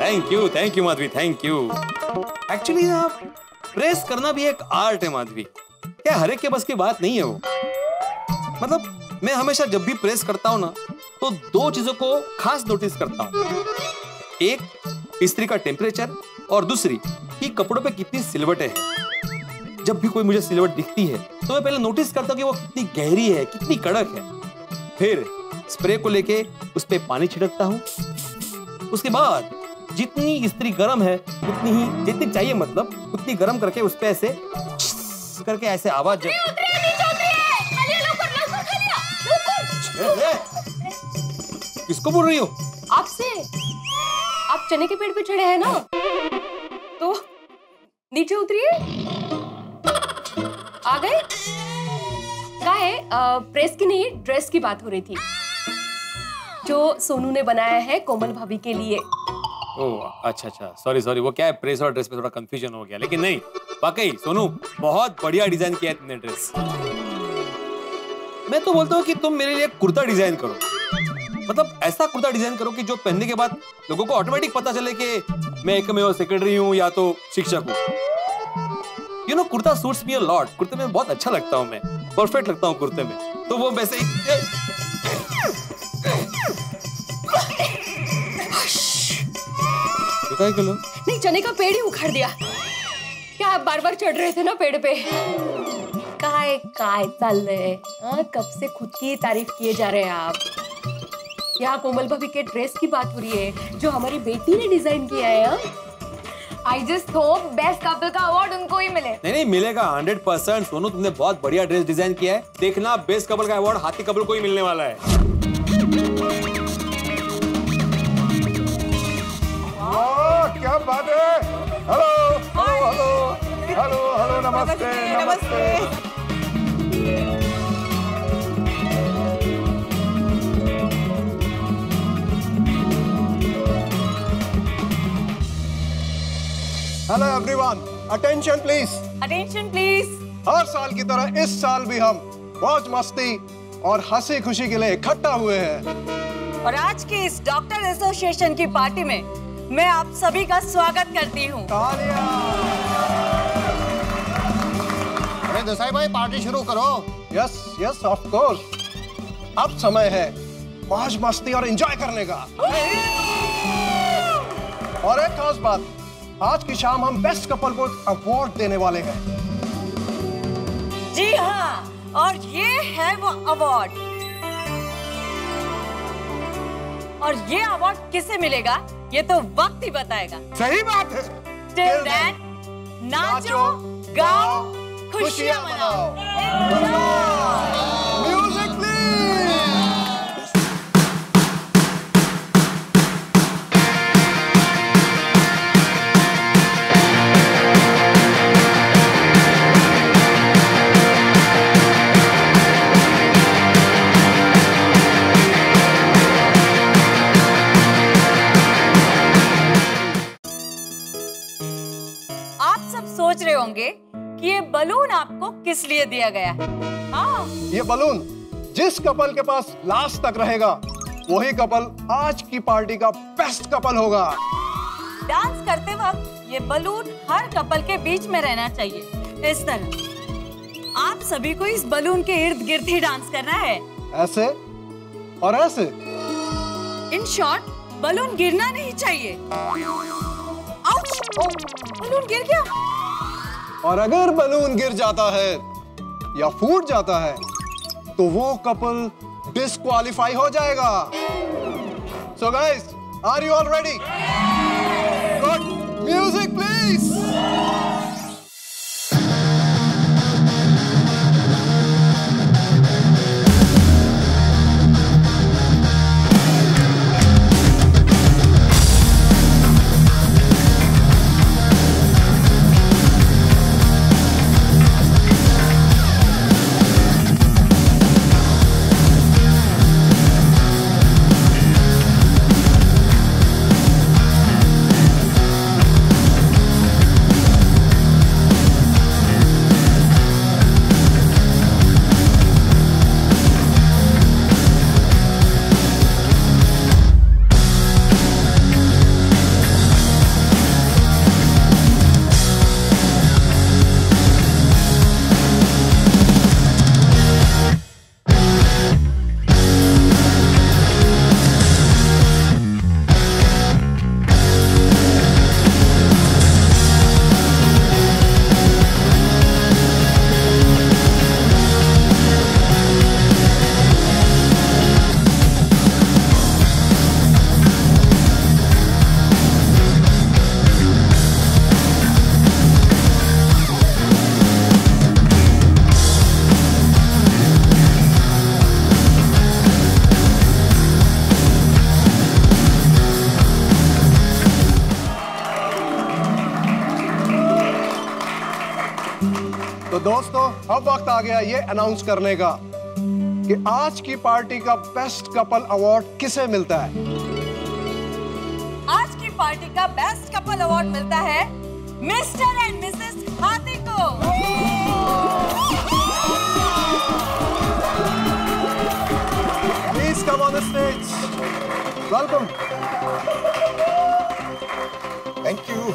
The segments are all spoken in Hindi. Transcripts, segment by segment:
Thank you Madhavi, thank you. Actually ना प्रेस करना भी एक आर्ट है माधवी, क्या हर एक के बस की बात नहीं है वो। मतलब मैं हमेशा जब भी प्रेस करता हूँ ना तो दो चीजों को खास नोटिस करता हूँ, एक इस्त्री का टेम्परेचर और दूसरी कि कपड़ों पे कितनी सिलवटें हैं। जब भी कोई मुझे सिलवट दिखती है तो मैं पहले नोटिस करता हूँ कि वो कितनी गहरी है, कितनी कड़क है। फिर स्प्रे को लेके उस पे पानी छिड़कता हूँ। उसके बाद जितनी इस्त्री गर्म है उतनी ही, जितनी चाहिए मतलब उतनी गर्म करके उस पे ऐसे करके ऐसे आवाज। किसको बोल रही हो? आपसे। आप चने के पेड़ पे चढ़े हैं ना, तो नीचे उतरिए। आ गए? क्या है? प्रेस की नहीं, ड्रेस की बात हो रही थी जो सोनू ने बनाया है कोमल भाभी के लिए। ओह अच्छा, सॉरी, वो क्या है, प्रेस और ड्रेस में थोड़ा कंफ्यूजन हो गया, लेकिन नहीं, वाकई सोनू बहुत बढ़िया डिजाइन किया है तुमने ड्रेस। मैं तो बोलता हूँ कि तुम मेरे लिए कुर्ता डिजाइन करो, मतलब ऐसा कुर्ता डिजाइन करो कि जो पहनने के बाद लोगों को ऑटोमेटिक पता चले कि मैं एकमेव सेक्रेटरी हूँ या तो शिक्षक हूँ। You know, kurta suits me a lot. कुर्ते में बहुत अच्छा लगता हूँ मैं, परफेक्ट लगता हूँ कुर्ते में। तो वो वैसे ही नहीं, चने का पेड़ ही उखाड़ दिया। क्या आप बार बार चढ़ रहे थे ना पेड़ पे? काय चल रहे? कब से खुद की तारीफ किए जा रहे हैं आप। यहाँ कोमल भाभी के ड्रेस की बात हो रही है जो हमारी बेटी ने डिजाइन किया है। I just hope best couple का अवार्ड उनको ही मिले। नहीं मिलेगा 100%। सोनू तुमने बहुत बढ़िया ड्रेस डिजाइन किया है, देखना बेस्ट कपल का अवार्ड हाथी कपल को ही मिलने वाला है। क्या बात है। हेलो, नमस्ते। Hello everyone, attention please. हर साल की तरह इस साल भी हम मौज मस्ती और हंसी खुशी के लिए इकट्ठा हुए हैं। और आज की इस डॉक्टर एसोसिएशन की पार्टी में मैं आप सभी का स्वागत करती हूँ। अरे देसाई भाई, पार्टी शुरू करो। Yes of course. अब समय है मौज मस्ती और एंजॉय करने का। और एक खास बात, आज की शाम हम बेस्ट कपल को अवार्ड देने वाले हैं। जी हाँ, और ये है वो अवार्ड। और ये अवार्ड किसे मिलेगा ये तो वक्त ही बताएगा। सही बात है। Till then, नाचो, गाओ, खुशियां मनाओ। Music please. सोच रहे होंगे कि ये बलून आपको किस लिए दिया गया है। हाँ, ये बलून जिस कपल के पास लास्ट तक रहेगा वही कपल आज की पार्टी का बेस्ट कपल होगा। डांस करते वक्त ये बलून हर कपल के बीच में रहना चाहिए, इस तरह। आप सभी को इस बलून के इर्द गिर्द ही डांस करना है, ऐसे और ऐसे। इन शॉर्ट, बलून गिरना नहीं चाहिए। आउच! बलून गिर गया। और अगर बलून गिर जाता है या फूट जाता है तो वो कपल डिस्क्वालीफाई हो जाएगा। So guys, are you all ready? Good, music please. दोस्तों अब वक्त आ गया ये अनाउंस करने का कि आज की पार्टी का बेस्ट कपल अवार्ड किसे मिलता है। आज की पार्टी का बेस्ट कपल अवार्ड मिलता है मिस्टर एंड मिसेस हाथी को। Please come on the stage. Welcome. Thank you.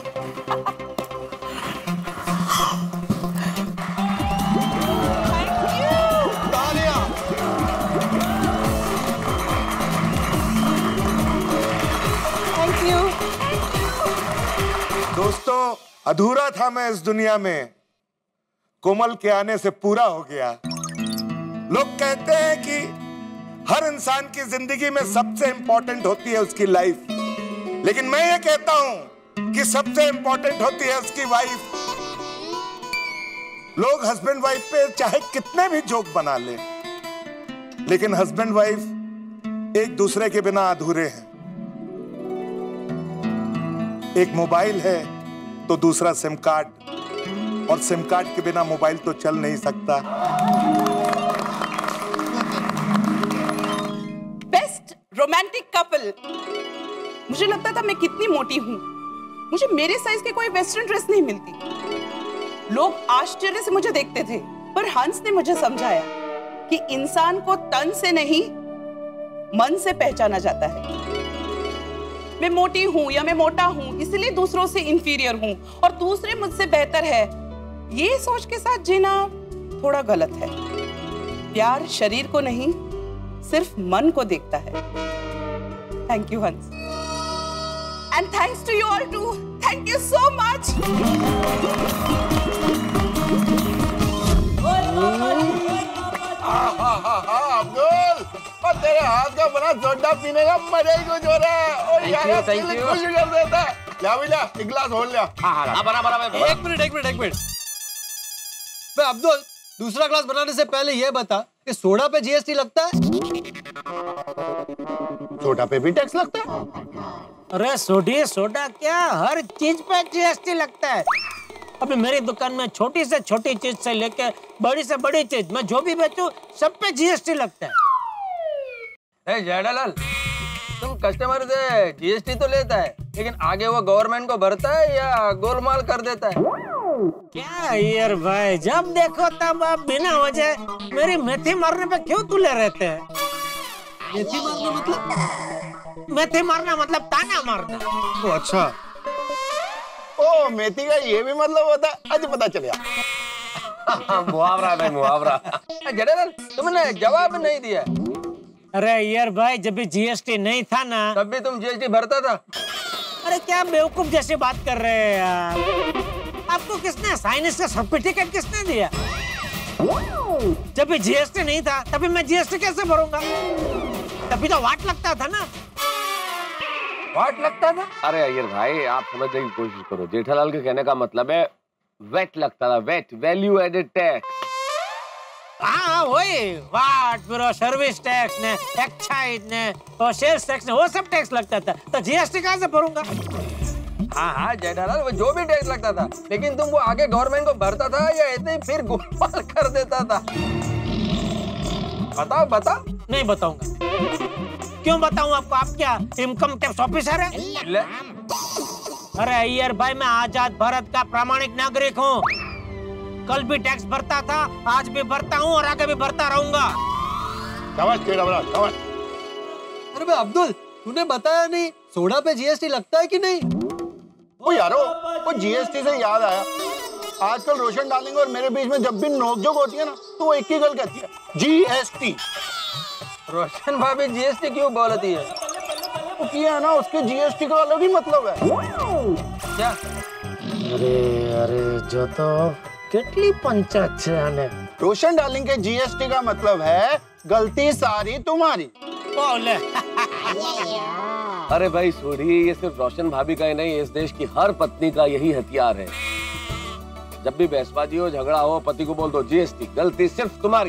तालियां। Thank you. दोस्तों, अधूरा था मैं इस दुनिया में, कोमल के आने से पूरा हो गया। लोग कहते हैं कि हर इंसान की जिंदगी में सबसे इंपॉर्टेंट होती है उसकी लाइफ, लेकिन मैं ये कहता हूं कि सबसे इंपॉर्टेंट होती है उसकी वाइफ। लोग हस्बैंड वाइफ पे चाहे कितने भी जोक बना ले, लेकिन हस्बैंड वाइफ एक दूसरे के बिना अधूरे हैं। एक मोबाइल है तो दूसरा सिम कार्ड, और सिम कार्ड के बिना मोबाइल तो चल नहीं सकता। Best romantic couple. मुझे लगता था मैं कितनी मोटी हूँ, मुझे मेरे साइज के कोई वेस्टर्न ड्रेस नहीं मिलती। लोग आश्चर्य से मुझे देखते थे, पर हंस ने मुझे समझाया कि इंसान को तन से नहीं मन से पहचाना जाता है। मैं मोटी हूँ या मैं मोटा हूँ इसलिए दूसरों से इंफीरियर हूँ और दूसरे मुझसे बेहतर है, ये सोच के साथ जीना थोड़ा गलत है। प्यार शरीर को नहीं सिर्फ मन को देखता है। Thank you Hans, and thanks to you all too. Thank you so much. Abdul, और तेरे हाथ का बना सोडा पीने का मजा ही कुछ हो रहा है, और यार दिल खुश कर देता है। ला भैया एक गिलास और लिया। एक मिनट। मैं अब्दुल, दूसरा ग्लास बनाने से पहले ये बता कि सोडा पे जीएसटी लगता है? सोडा पे भी टैक्स लगता है? अरे सोडा क्या, हर चीज पे जीएसटी लगता है। अभी मेरी दुकान में छोटी से छोटी चीज से लेकर बड़ी से बड़ी चीज मैं जो भी बेचूं सब पे जीएसटी लगता है। जेठालाल, तुम कस्टमर से जीएसटी तो लेता है, लेकिन आगे वो गवर्नमेंट को भरता है या गोलमाल कर देता है? क्या यार भाई, जब देखो तब आप बिना वजह मेरी मेथी मारने पे क्यों तुले रहते हैं? मेथी मारना मतलब? मेथी मारना मतलब ताना मारना। ओ अच्छा, ओ मेथी का ये भी मतलब होता है, आज पता चलिया। मुहावरा भाई मुहावरा। जेठालाल, तुमने जवाब नहीं दिया। अरे यार भाई, जब भी जीएसटी नहीं था ना तब भी तुम जीएसटी भरता था। अरे क्या बेवकूफ जैसी बात कर रहे हैं यार। आपको किसने साइंस का सर्टिफिकेट किसने दिया? जब भी जीएसटी नहीं था तभी मैं जीएसटी कैसे भरूंगा? तभी तो वाट लगता था ना। वाट लगता था? अरे अय्यर भाई, आप समझने की कोशिश करो। जेठालाल के कहने का मतलब है वेट लगता था, वेट, वैल्यू एडेड टैक्स। हाँ वही वाट, फिर सर्विस टैक्स ने, एक्साइज ने और सेल्स टैक्स ने, वो सब टैक्स लगता था। तो जीएसटी कहाँ से भरूंगा? हाँ जेठालाल, वो जो भी टैक्स लगता था, लेकिन तुम वो आगे गवर्नमेंट को भरता था या ऐसे ही फिर गोलमाल कर देता था? बताओ। नहीं बताऊंगा। क्यों बताऊं आपको? आप क्या इनकम टैक्स ऑफिसर है? अरे अय्यर भाई, मैं आजाद भारत का प्रामाणिक नागरिक हूँ। कल भी टैक्स भरता था, आज भी भरता हूँ और आगे भी भरता रहूंगा। अरे भाई अब्दुल, तूने बताया नहीं सोडा पे जीएसटी लगता है कि नहीं? ओ यारो, वो जीएसटी से याद आया, आजकल रोशन डार्लिंग और मेरे बीच में जब भी नोकझोंक होती है ना, तो वो एक ही गल कहती है, जीएसटी। रोशन भाभी जीएसटी क्यों बोलती है? वो किया है ना, उसके जीएसटी का अलग ही मतलब है। क्या? अरे जो तो कितनी पंचायत से आने। रोशन डार्लिंग के जीएसटी का मतलब है गलती सारी तुम्हारी। बोले। अरे भाई छोड़िए, ये सिर्फ रोशन भाभी का ही नहीं, इस देश की हर पत्नी का यही हथियार है। जब भी बहसबाजी हो, झगड़ा हो, पति को बोल दो जीएसटी, गलती सिर्फ तुम्हारी।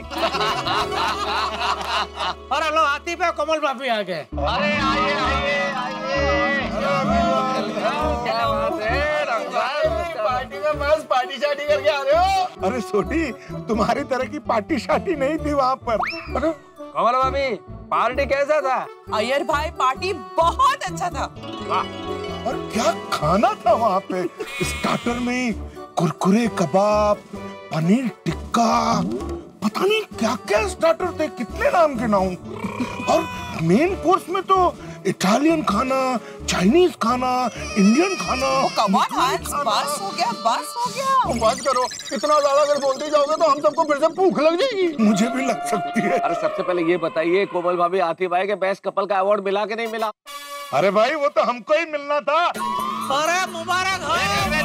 अरे लो, हाथी पे कोमल भाभी आ गए। अरे आइए। पार्टी में बस पार्टी शार्टी करके आ रहे हो? अरे छोटी, तुम्हारी तरह की पार्टी शार्टी नहीं थी वहाँ पर। कमल भाभी, पार्टी कैसा था? अय्यर भाई पार्टी बहुत अच्छा था। और क्या खाना था वहाँ पे। स्टार्टर में कुरकुरे कबाब, पनीर टिक्का, पता नहीं क्या क्या स्टार्टर थे, कितने नाम गिनाऊं। और मेन कोर्स में तो इटालियन खाना, चाइनीज खाना, इंडियन खाना। कम ऑन हंस, बस हो गया, बस हो गया। बस करो, इतना ज्यादा अगर बोलते जाओगे तो हम सबको फिर से भूख लग जाएगी। मुझे भी लग सकती है। अरे सबसे पहले ये बताइए, कोमल भाभी आतिफ भाई के बेस्ट कपल का अवार्ड मिला के नहीं मिला? अरे भाई वो तो हमको ही मिलना था। अरे मुबारक हो।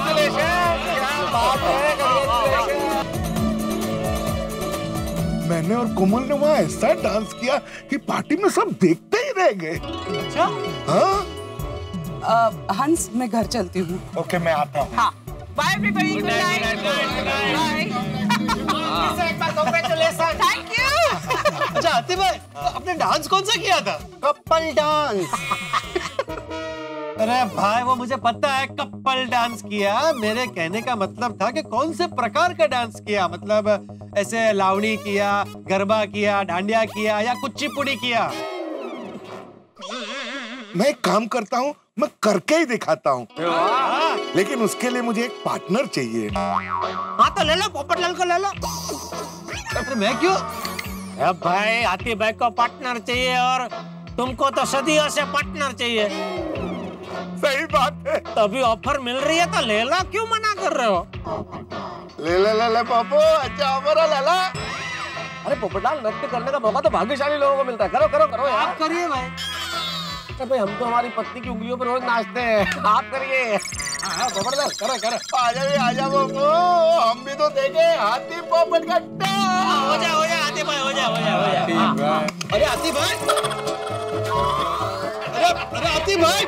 मैंने और कोमल ने वहाँ ऐसा डांस किया कि पार्टी में सब देखते ही रह गए। अच्छा? हाँ? हंस, मैं घर चलती हूँ। ओके, मैं आता हूँ। हाँ, बाय एवरीबॉडी, गुड नाइट। एक बार कांग्रेचुलेशन। Thank you. अच्छा आतिफ भाई, आपने डांस कौन सा किया था? Couple dance. अरे भाई वो मुझे पता है, कपल डांस किया। मेरे कहने का मतलब था कि कौन से प्रकार का डांस किया, मतलब ऐसे लावणी किया, गरबा किया, डांडिया किया या कुचिपुड़ी किया? मैं एक काम करता हूँ, मैं करके ही दिखाता हूँ, लेकिन उसके लिए मुझे एक पार्टनर चाहिए। हाँ तो ले लो, पोपटलाल को ले लो। अरे मैं क्यों? अब भाई आतिफ भाई को पार्टनर चाहिए और तुमको तो सदियों से पार्टनर चाहिए। सही बात है। तभी ऑफर मिल रही है तो ले लो, क्यों मना कर रहे हो? ले ले ले ले पापू, अच्छा ऑफर है, ले ला। अरे पोपटलाल, नृत्य करने का मौका तो भाग्यशाली लोगों को मिलता है। करो करो करो यार। आप करिए भाई। अरे भाई, हम तो हमारी पत्नी की उंगलियों पर रोज नाचते हैं, आप करिए। हाँ पोपटलाल, करो करो। आजा पापू, हम भी तो देखे हाथी पोपट का डांस। हो जा आतिफ भाई, हो जा। अरे आतिफ भाई, अरे आतिफ भाई,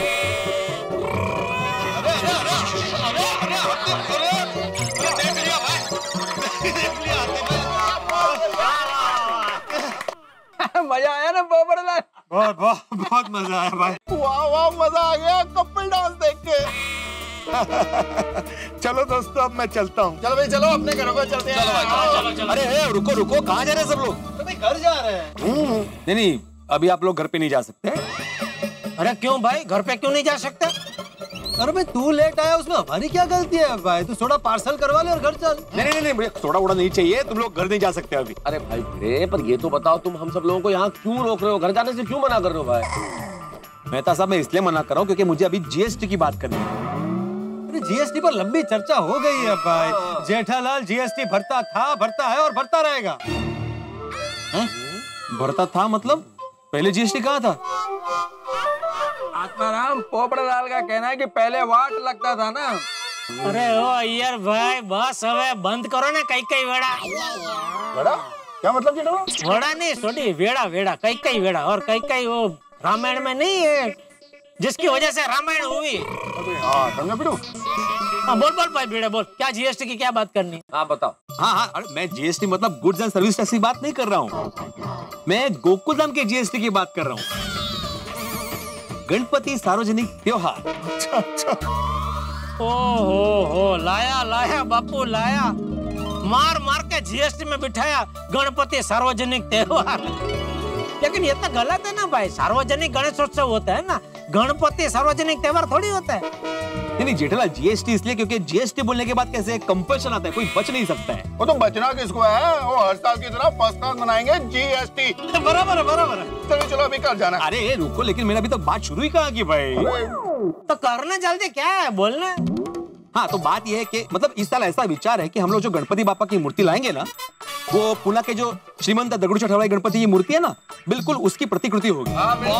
मजा आया ना पोपटलाल? बहुत बहुत बहुत मजा आया भाई। वाह वाह, मजा आ गया कपल डांस देख के। चलो दोस्तों, अब मैं चलता हूँ। चलो भाई, चलो अपने घरों को चलते हैं। चलो। अरे रुको रुको, कहाँ जा रहे हैं सब लोग? भाई घर जा रहे हैं। नहीं, अभी आप लोग घर पे नहीं जा सकते। अरे क्यों भाई, घर पे क्यों नहीं जा सकते? अरे भाई तू लेट आया, उसमें हमारी क्या गलती है भाई? तू थोड़ा पार्सल करवा ले और घर चल। नहीं, मुझे थोड़ा उड़ा नहीं चाहिए, तुम लोग घर नहीं जा सकते अभी। अरे भाई भिड़े, पर ये तो बताओ, तुम हम सब लोगों को यहाँ क्यों रोक रहे हो? घर जाने से क्यों मना कर रहे हो भाई? मेहता साहब, मैं इसलिए मना कर रहा हूँ क्योंकि मुझे अभी जीएसटी की बात करनी है। अरे जीएसटी पर लंबी चर्चा हो गई है भाई। जेठालाल जीएसटी भरता था, भरता है और भरता रहेगा। भरता था मतलब? पहले जीएसटी कहाँ था? आत्माराम, पोपटलाल का कहना है कि पहले वाट लगता था ना। अरे ओ अय्यर भाई, बस हवे बंद करो ना कई वेड़ा। बड़ा क्या मतलब जेठा? वेड़ा नहीं, सोडी वेड़ा कई वेड़ा। और कई वो रामायण में नहीं है, जिसकी वजह से रामायण हुई। हाँ समझा बिटू। हाँ बोल भाई भिड़े, बोल क्या जीएसटी की क्या बात करनी? आप बताओ। हाँ, अरे मैं जीएसटी मतलब गुड्स एंड सर्विस टैक्स की बात नहीं कर रहा हूँ। मैं गोकुलधाम के जीएसटी की बात कर रहा हूँ। गणपति सार्वजनिक त्योहार। अच्छा। हो लाया बापू लाया, मार के जीएसटी में बिठाया गणपति सार्वजनिक त्योहार। लेकिन ये तो गलत है ना भाई, सार्वजनिक गणेशोत्सव होता है ना, गणपति सार्वजनिक त्योहार थोड़ी होता है। नहीं जेठालाल, जीएसटी इसलिए क्योंकि जीएसटी बोलने के बाद कैसे कंपल्शन आता है, कोई बच नहीं सकता है। वो तो बचना किसको है, वो हर साल की तरह फर्स्ट क्लास मनाएंगे जीएसटी। बराबर है। चलो अभी कर जाना। अरे रुको, लेकिन मैंने अभी तक बात शुरू ही कहा कि भाई। तो करना जल्दी क्या है, बोलना। हाँ तो बात यह है कि मतलब इस साल ऐसा विचार है कि हम लोग जो गणपति बापा की मूर्ति लाएंगे ना, वो पुणे के जो श्रीमंत दगड़ू चटवाई गणपति की मूर्ति है ना, बिल्कुल उसकी प्रतिकृति होगी।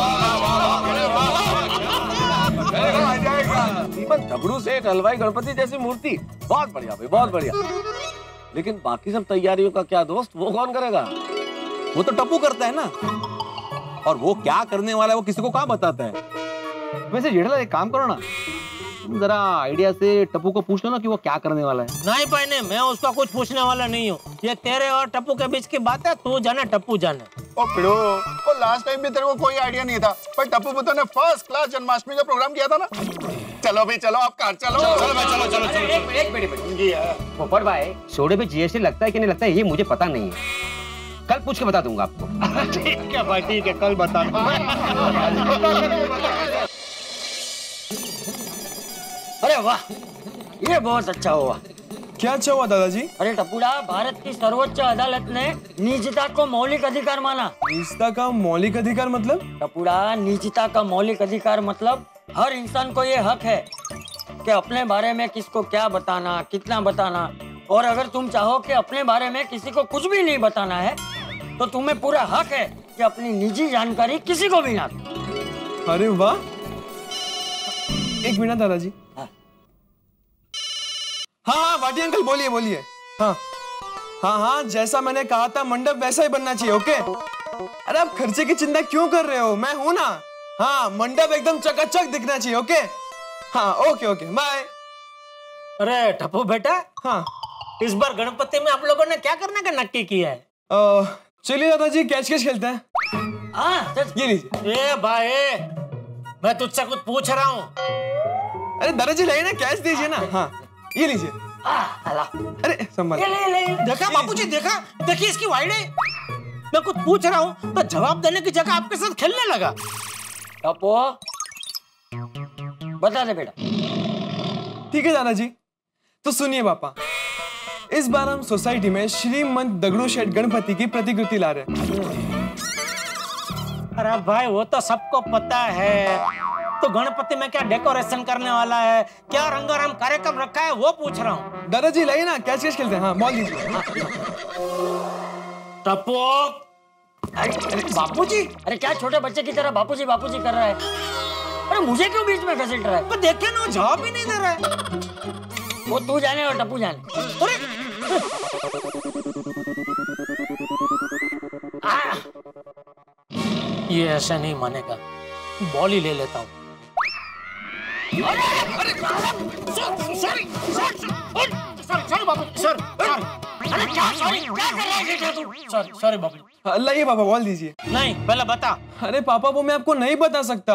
दगड़ू से हलवाई गणपति जैसी मूर्ति, बहुत बढ़िया भाई, बहुत बढ़िया। लेकिन बाकी सब तैयारियों का क्या दोस्त, वो कौन करेगा? वो तो टप्पू करता है ना, और वो क्या करने वाला है वो किसी को कहाँ बताता है। वैसे जेठालाल एक काम करो ना, तुम जरा आइडिया से टप्पू को पूछ लो ना कि वो क्या करने वाला है। नहीं भाई नहीं, मैं उसका कुछ पूछने वाला नहीं हूँ। ये तेरे और टप्पू के बीच की बात है, तू जाने टप्पू जाने। ओ पिड़ो, वो लास्ट टाइम भी तेरे को कोई आइडिया नहीं था, पर टप्पू पुत्र ने फर्स्ट क्लास जन्माष्टमी का प्रोग्राम किया था ना। चलो भाई चलो, आप कार चलो। चलो भाई चलो चलो चलो। एक मिनट पोपट भाई, सोडे पे जीएसटी लगता है कि नहीं लगता है ये मुझे पता नहीं है, कल पूछ के बता दूंगा आपको। ठीक है भाई, ठीक है, कल बता दो। अरे वाह, ये बहुत अच्छा हुआ। क्या अच्छा हुआ दादाजी? अरे टपुड़ा, भारत की सर्वोच्च अदालत ने निजता को मौलिक अधिकार माना। निजता का मौलिक अधिकार मतलब? टपुड़ा, निजता का मौलिक अधिकार मतलब हर इंसान को ये हक है कि अपने बारे में किसको क्या बताना, कितना बताना, और अगर तुम चाहो कि अपने बारे में किसी को कुछ भी नहीं बताना है तो तुम्हें पूरा हक है कि अपनी निजी जानकारी किसी को भी ना दो। अरे वाह, एक मिनट दादाजी। हाँ भाटी अंकल, बोलिए बोलिए। हाँ हाँ हाँ, जैसा मैंने कहा था मंडप वैसा ही बनना चाहिए। ओके। अरे आप खर्चे की चिंता क्यों कर रहे हो, मैं हूं ना। हाँ, मंडप एकदम चकाचक दिखना चाहिए। ओके। हाँ ओके ओके, बाय। अरे टप्पू बेटा, हाँ इस बार गणपति में आप लोगों ने क्या करने का नक्की किया है? चलिए दादाजी, कैच कैच खेलते हैं। हाँ, ये लीजिए। ए भाई, मैं तुझसे कुछ पूछ रहा हूँ। अरे दादाजी लाइए ना, कैच दीजिए ना। हाँ ये लीजिए। अरे संभाल। देखा बापूजी, देखा, देखिए इसकी वाइड है। मैं कुछ पूछ रहा हूँ तो जवाब देने की जगह आपके साथ खेलने लगा। टप्पू, बता दे बेटा। ठीक है दादाजी, तो सुनिए पापा, इस बार हम सोसाइटी में श्रीमंत दगड़ू शेठ गणपति की प्रतिकृति ला रहे हैं। अरे भाई, वो तो सबको पता है, तो गणपति में क्या डेकोरेशन करने वाला है, क्या रंगारंग कार्यक्रम रखा है, वो पूछ रहा हूँ। दादाजी लाइए ना, कैच कैच खेलते हैं। हाँ बॉल दीजिए। टप्पू, बापूजी, अरे क्या छोटे बच्चे की तरह बापूजी बापूजी कर रहा है? अरे मुझे क्यों बीच में घसीट रहा है? तो देखे ना, जवाब ही नहीं दे रहा है। वो तू जाने और टप्पू जाने। ये ऐसा नहीं मानेगा, बॉल ही ले लेता हूँ। सॉरी बाबू, सॉरी बाबू। लाइए पापा, बॉल दीजिए। नहीं, पहले बता। अरे पापा, वो मैं आपको नहीं बता सकता।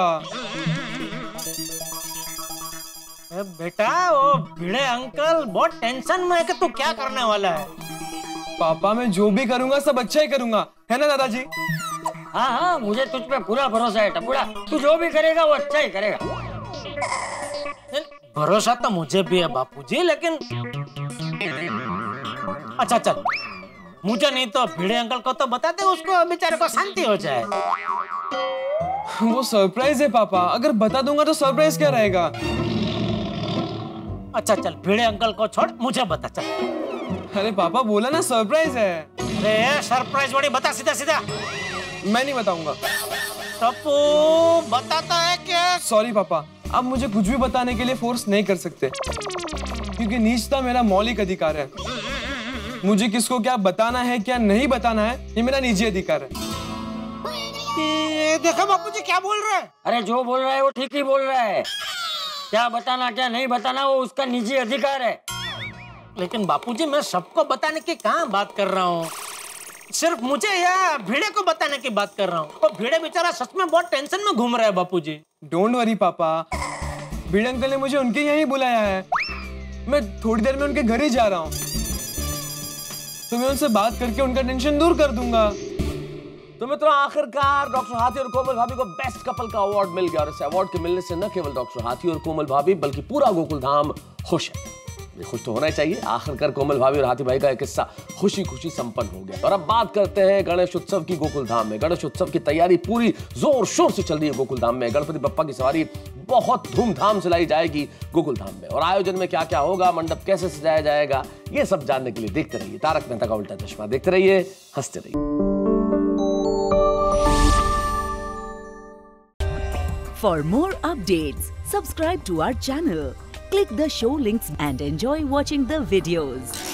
बेटा, वो भिड़े अंकल बहुत टेंशन में है कि तू क्या करने वाला है। पापा, मैं जो भी करूंगा सब अच्छा ही करूंगा, है ना दादाजी? हाँ हाँ, मुझे तुझ पे पूरा भरोसा है टपुड़ा, तू जो भी करेगा वो अच्छा ही करेगा। भरोसा तो मुझे भी है बापूजी, लेकिन अच्छा चल, मुझे नहीं तो भिड़े अंकल को तो बता दे, उसको बेचारे को शांति हो जाए। वो सरप्राइज है पापा, अगर बता दूंगा तो सरप्राइज क्या रहेगा? अच्छा चल, भिड़े अंकल को छोड़, मुझे बता चल। अरे पापा, बोला ना सरप्राइज है। अरे सरप्राइज वाली बता, सीधा सीधा। मैं नहीं बताऊंगा। टप्पू बताता है क्या? सॉरी पापा, आप मुझे कुछ भी बताने के लिए फोर्स नहीं कर सकते, क्योंकि निजता मेरा मौलिक अधिकार है। मुझे किसको क्या बताना है, क्या नहीं बताना है, ये मेरा निजी अधिकार है। देखो बापूजी क्या बोल रहा है। अरे जो बोल रहा है वो ठीक ही बोल रहा है। क्या बताना क्या नहीं बताना वो उसका निजी अधिकार है। लेकिन बापूजी, मैं सबको बताने की कहाँ बात कर रहा हूँ, सिर्फ मुझे या भिड़े को बताने की बात कर रहा हूँ। और भिड़े बेचारा सच में बहुत टेंशन में घूम रहा है बापूजी। डोंट वरी पापा, भिड़े अंकल ने मुझे उनके यहीं बुलाया है। मैं थोड़ी देर में उनके घर ही जा रहा हूँ, तो मैं उनसे बात करके उनका टेंशन दूर कर दूंगा। तो मित्रों, आखिरकार डॉक्टर हाथी और कोमल भाभी को बेस्ट कपल का अवार्ड मिल गया, और इस अवार्ड के मिलने से न केवल डॉक्टर हाथी और कोमल भाभी बल्कि पूरा गोकुल धाम खुश है। ये खुश तो होना ही चाहिए, आखिरकार कोमल भाभी और हाथी भाई का एक किस्सा खुशी खुशी संपन्न हो गया। और अब बात करते हैं गणेश उत्सव की। गोकुल धाम में गणेश उत्सव की तैयारी पूरी जोर शोर से चल रही है। गोकुल धाम में गणपति बप्पा की सवारी बहुत धूमधाम से लाई जाएगी गोकुल धाम में। और आयोजन में क्या क्या होगा, मंडप कैसे सजाया जाएगा, ये सब जानने के लिए देखते रहिए तारक मेहता का उल्टा चश्मा। देखते रहिए, हंसते रहिए। For more updates, subscribe to our channel, click the show links and enjoy watching the videos.